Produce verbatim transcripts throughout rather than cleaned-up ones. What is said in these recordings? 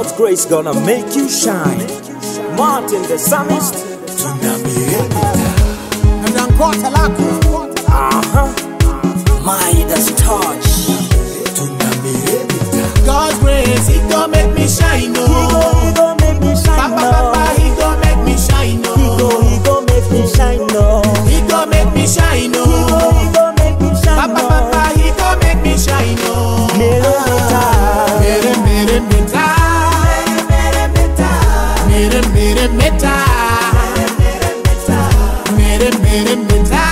God's grace gonna make you shine. Martin the psalmist. Uh-huh. Midas touch. God's grace, He gon' make me shine, oh. He gon' make me shine, Papa, Papa, He gon' make me shine, oh. He gon' make me shine, oh. He gon' make me shine, oh. He gon' make me shine, Papa, Papa, He gon' make me shine, oh. Mere mere meta, mere mere mere meta, mere mere meta,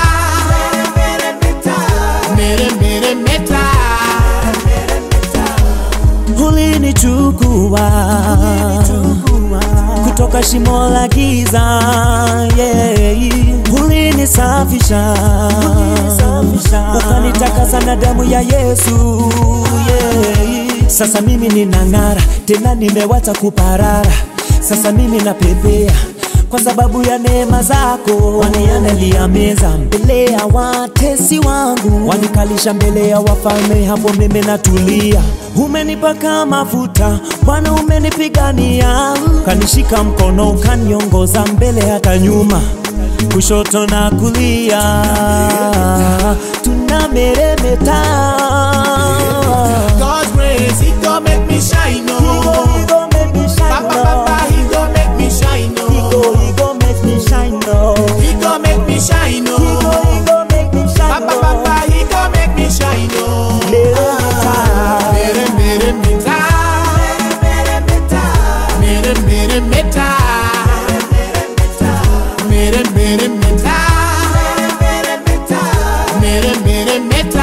mere mere meta. Ulinichukua kutoka shimo la giza, yeah. Ulinisafisha, ukanitakasa na damu ya Yesu, yeah. Sasa mimi ninang'ara, tena nimewacha kuparara. Sasa mimi napepea kwa sababu ya neema zako. Waniandalia meza mbele ya watesi wangu, wanikalisha mbele ya wafalme, hapo mimi natulia. Umenipaka mafuta Bwana, umenipigania, kanishika mkono, kaniongoza mbele hata nyuma, kushoto na kulia, tunameremeta. God's grace, He gon' make me shine, oh. He gon' make me shine, Papa, Papa, He gon' make me shine, oh. He gon' make me shine, oh. He gon' make me shine, oh. He gon' make me shine, Papa, Papa, He gon' make me shine, oh. Mere mere meta, mere mere meta, mere mere meta, mere mere meta.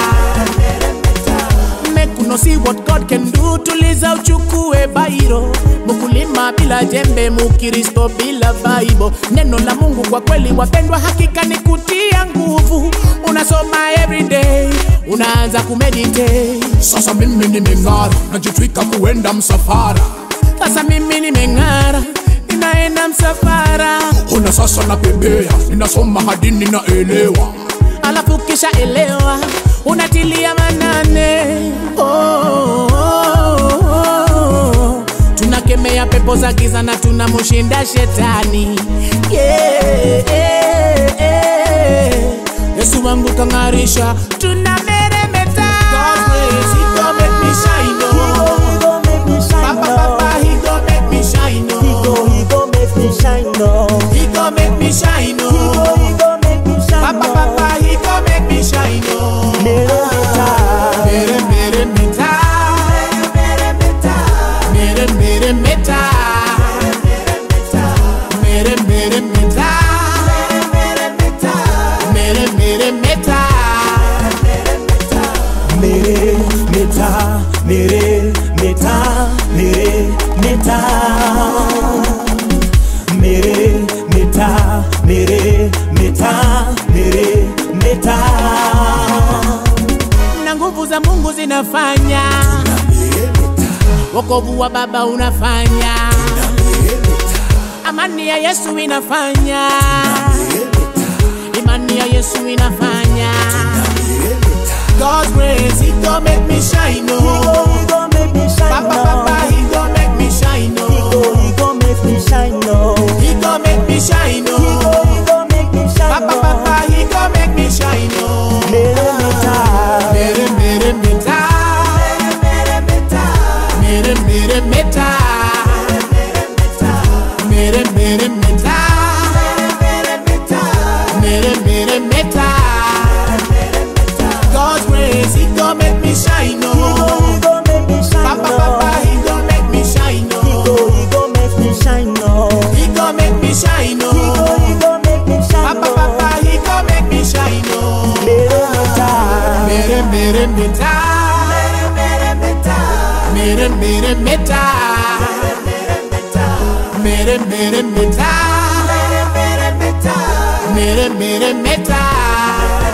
Make uno see what God can do. Tuliza uchukue bairo, mkulima bila jembe, mukristo bila Bible. Neno la Mungu kwa kweli wapendwa, hakika ni kutia nguvu. Unasoma everyday, unaanza kumeditate. Sasa mimi nimeng'ara, najitwika kuenda msafara. Sasa mimi nimeng'ara, ninaenda msafara. Una sasa napembea, ninasoma hadi ninaelewa. Alafu kisha elewa, unatilia manane. Oh, oh, oh, oh. Tunakemea pepo za giza na tunamshinda shetani, yeah, yeah, yeah. Yesu wangu kang'arisha, tunameremeta. God's grace, He gon' make me shine, oh. He gon' make me shine, Papa, Papa, He gon' make me shine, oh. He gon' make me shine, oh. He gon' make me shine, oh. He gon' make me shine, Papa, Papa, He gon' make me shine, oh. Mere mere meta, mere mere meta, mere mere meta, mere mere meta. Mere meta, mere meta, mere meta, mere meta, mere meta, mere meta. Na nguvu za Mungu zinafanya, wokovu wa Baba unafanya, amani ya Yesu inafanya, imani ya Yesu inafanya. God's grace, He gon' make me shine, oh. He gon' make me shine, Papa, Papa, He gon' make me shine, oh. He gon' make me shine, oh. He gon' make me shine, oh. He gon' make me shine, Papa, Papa, He gon' make me shine, oh. Mere mere meta, mere mere meta, mere mere meta, mere mere meta. God's grace, He gon' make me shine, oh. He gon' make me shine, Papa, Papa, He gon' make me shine, oh. He gon' make me shine, oh. He gon' make me shine, oh. He gon' make me shine, Papa, Papa, He gon' make me shine, oh. Mere mere meta, mere mere meta, mere mere meta, mere mere meta.